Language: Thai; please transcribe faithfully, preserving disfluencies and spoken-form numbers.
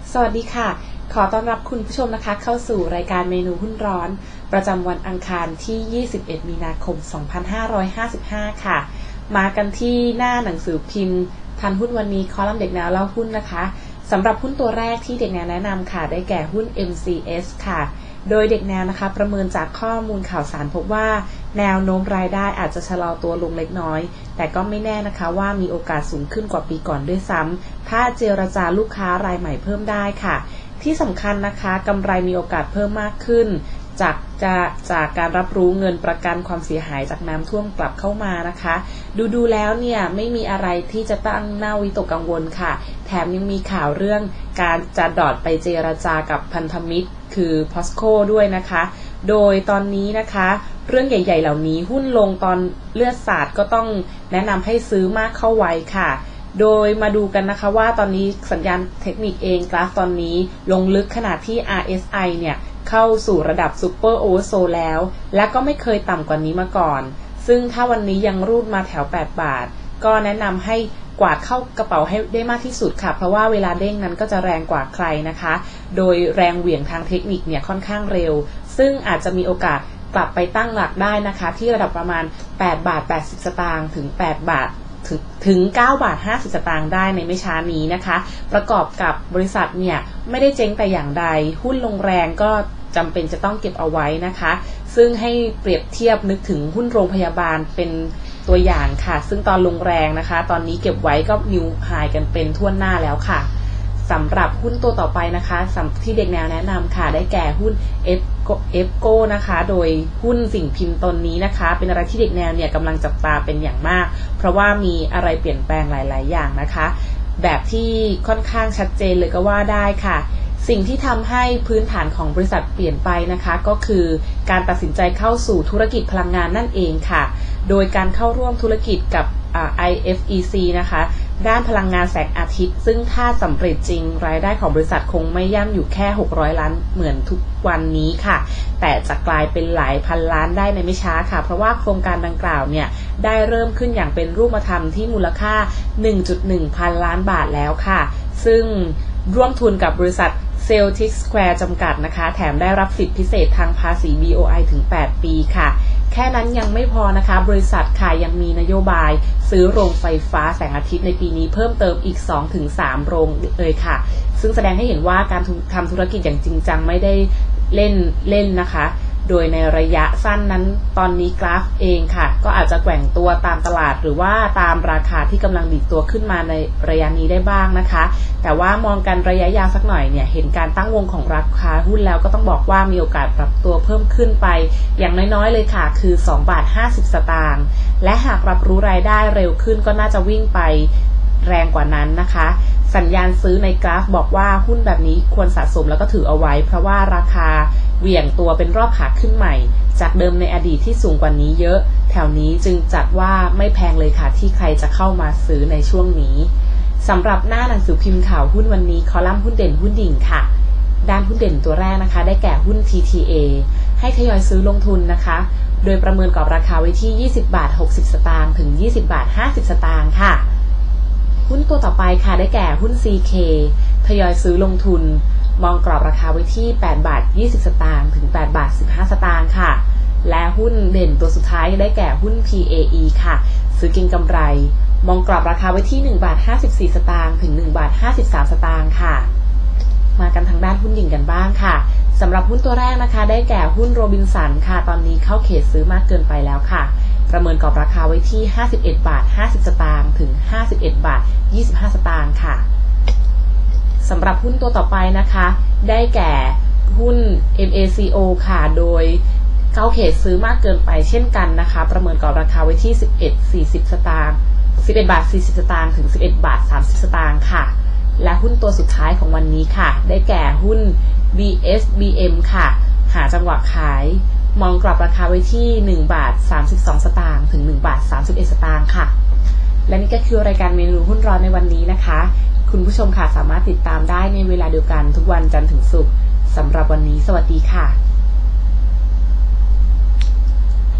สวัสดีค่ะขอต้อนรับคุณผู้ชมนะคะเข้าสู่รายการเมนูหุ้นร้อนประจำวันอังคารที่ยี่สิบเอ็ดมีนาคมสองพันห้าร้อยห้าสิบห้าค่ะมากันที่หน้าหนังสือพิมพ์ทันหุ้นวันนี้คอลัมน์เด็กแนวเล่าหุ้นนะคะสำหรับหุ้นตัวแรกที่เด็กแนวแนะนำค่ะได้แก่หุ้น เอ็ม ซี เอส ค่ะโดยเด็กแนวนะคะประเมินจากข้อมูลข่าวสารพบว่าแนวโน้มรายได้อาจจะชะลอตัวลงเล็กน้อยแต่ก็ไม่แน่นะคะว่ามีโอกาสสูงขึ้นกว่าปีก่อนด้วยซ้ำถ้าเจรจาลูกค้ารายใหม่เพิ่มได้ค่ะที่สำคัญนะคะกำไรมีโอกาสเพิ่มมากขึ้นจากจะจากการรับรู้เงินประกันความเสียหายจากน้ำท่วมกลับเข้ามานะคะดูดูแล้วเนี่ยไม่มีอะไรที่จะตั้งหน้าวิตกกังวลค่ะแถมยังมีข่าวเรื่องการจะดอดไปเจรจากับพันธมิตรคือ พอสโค ด้วยนะคะโดยตอนนี้นะคะเรื่องใหญ่ๆเหล่านี้หุ้นลงตอนเลือดสาดก็ต้องแนะนำให้ซื้อมากเข้าไว้ค่ะโดยมาดูกันนะคะว่าตอนนี้สัญญาณเทคนิคเองกราฟตอนนี้ลงลึกขนาดที่ อาร์ เอส ไอ เนี่ยเข้าสู่ระดับซูเปอร์โอเวอร์โซลแล้วและก็ไม่เคยต่ำกว่านี้มาก่อนซึ่งถ้าวันนี้ยังรูดมาแถวแปดบาทก็แนะนำให้กวาดเข้ากระเป๋าให้ได้มากที่สุดค่ะเพราะว่าเวลาเด้งนั้นก็จะแรงกว่าใครนะคะโดยแรงเหวี่ยงทางเทคนิคเนี่ยค่อนข้างเร็วซึ่งอาจจะมีโอกาสกลับไปตั้งหลักได้นะคะที่ระดับประมาณแปดบาทแปดสิบสตางค์ถึงแปดบาทถึงถึงเก้าบาทห้าสิบสตางค์ได้ในไม่ช้านี้นะคะประกอบกับบริษัทเนี่ยไม่ได้เจ๊งแต่อย่างใดหุ้นลงแรงก็จำเป็นจะต้องเก็บเอาไว้นะคะซึ่งให้เปรียบเทียบนึกถึงหุ้นโรงพยาบาลเป็นตัวอย่างค่ะซึ่งตอนลงแรงนะคะตอนนี้เก็บไว้ก็นิวไฮกันเป็นทั่วหน้าแล้วค่ะสำหรับหุ้นตัวต่อไปนะคะที่เด็กแนวแนะนำค่ะได้แก่หุ้น เอฟ เอฟ โก นะคะโดยหุ้นสิ่งพิมพ์ตนนี้นะคะเป็นอะไรที่เด็กแนวเนี่ยกำลังจับตาเป็นอย่างมากเพราะว่ามีอะไรเปลี่ยนแปลงหลายๆอย่างนะคะแบบที่ค่อนข้างชัดเจนเลยก็ว่าได้ค่ะสิ่งที่ทำให้พื้นฐานของบริษัทเปลี่ยนไปนะคะก็คือการตัดสินใจเข้าสู่ธุรกิจพลังงานนั่นเองค่ะโดยการเข้าร่วมธุรกิจกับ ไอ เอฟ อี ซี นะคะด้านพลังงานแสงอาทิตย์ซึ่งถ้าสำเร็จจริงรายได้ของบริษัทคงไม่ย่ำอยู่แค่หกร้อยล้านเหมือนทุกวันนี้ค่ะแต่จะกลายเป็นหลายพันล้านได้ในไม่ช้าค่ะเพราะว่าโครงการดังกล่าวเนี่ยได้เริ่มขึ้นอย่างเป็นรูปธรรมที่มูลค่า หนึ่งจุดหนึ่ง พันล้านบาทแล้วค่ะซึ่งร่วมทุนกับบริษัทCeltic Square จำกัดนะคะแถมได้รับสิทธิพิเศษทางภาษี บี โอ ไอ ถึงแปดปีค่ะแค่นั้นยังไม่พอนะคะบริษัทค่ะยังมีนโยบายซื้อโรงไฟฟ้าแสงอาทิตย์ในปีนี้เพิ่มเติมอีก สองถึงสาม โรงเลยค่ะซึ่งแสดงให้เห็นว่าการทำธุรกิจอย่างจริงจังไม่ได้เล่นเล่นนะคะโดยในระยะสั้นนั้นตอนนี้กราฟเองค่ะก็อาจจะแกว่งตัวตามตลาดหรือว่าตามราคาที่กำลังดีดตัวขึ้นมาในระยะนี้ได้บ้างนะคะแต่ว่ามองกันระยะยาวสักหน่อยเนี่ยเห็นการตั้งวงของราคาหุ้นแล้วก็ต้องบอกว่ามีโอกาสปรับตัวเพิ่มขึ้นไปอย่างน้อยๆเลยค่ะคือสองบาทห้าสิบสตางค์และหากรับรู้รายได้เร็วขึ้นก็น่าจะวิ่งไปแรงกว่านั้นนะคะสัญญาณซื้อในกราฟบอกว่าหุ้นแบบนี้ควรสะสมแล้วก็ถือเอาไว้เพราะว่าราคาเหวี่ยงตัวเป็นรอบขาขึ้นใหม่จากเดิมในอดีตที่สูงกว่านี้เยอะแถวนี้จึงจัดว่าไม่แพงเลยค่ะที่ใครจะเข้ามาซื้อในช่วงนี้สำหรับหน้าหนังสือพิมพ์ข่าวหุ้นวันนี้คอลัมน์หุ้นเด่นหุ้นดิ่งค่ะด้านหุ้นเด่นตัวแรกนะคะได้แก่หุ้น ที ที เอ ให้ทยอยซื้อลงทุนนะคะโดยประเมินกรอบราคาไว้ที่ยี่สิบบาทหกสิบสตางค์ถึงยี่สิบบาทห้าสิบสตางค์ค่ะหุ้นตัวต่อไปค่ะได้แก่หุ้น ซี เค ทยอยซื้อลงทุนมองกรอบราคาไว้ที่แปดบาทยี่สิบสตางค์ถึงแปดบาทสิบห้าสตางค์ค่ะและหุ้นเด่นตัวสุดท้ายได้แก่หุ้น พี เอ อี ค่ะซื้อเก็งกำไรมองกรอบราคาไว้ที่หนึ่งบาทห้าสิบสี่สตางค์ถึงหนึ่งบาทห้าสิบสามสตางค์ค่ะมากันทางด้านหุ้นดิ่งกันบ้างค่ะสำหรับหุ้นตัวแรกนะคะได้แก่หุ้นโรบินสันค่ะตอนนี้เข้าเขตซื้อมากเกินไปแล้วค่ะประเมินกรอบราคาไว้ที่ห้าสิบเอ็ดบาทห้าสิบสตางค์ถึงห้าสิบเอ็ดบาทยี่สิบห้าสตางค์ค่ะสำหรับหุ้นตัวต่อไปนะคะได้แก่หุ้น เอ็ม เอ ซี โอ ค่ะโดยเข้าเขตซื้อมากเกินไปเช่นกันนะคะประเมินกรอบราคาไว้ที่สิบเอ็ด สี่สิบสตางค์สิบเอ็ดบาทสี่สิบสตางค์ถึงสิบเอ็ดบาทสามสิบสตางค์ค่ะและหุ้นตัวสุดท้ายของวันนี้ค่ะได้แก่หุ้น บี เอส บี เอ็ม ค่ะหาจังหวะขายมองกรอบราคาไว้ที่หนึ่งบาทสามสิบสองสตางค์ถึงหนึ่งบาทสามสิบเอ็ดสตางค์ค่ะและนี่ก็คือรายการเมนูหุ้นร้อนในวันนี้นะคะคุณผู้ชมค่ะสามารถติดตามได้ในเวลาเดียวกันทุกวันจันทร์ถึงศุกร์สำหรับวันนี้สวัสดีค่ะ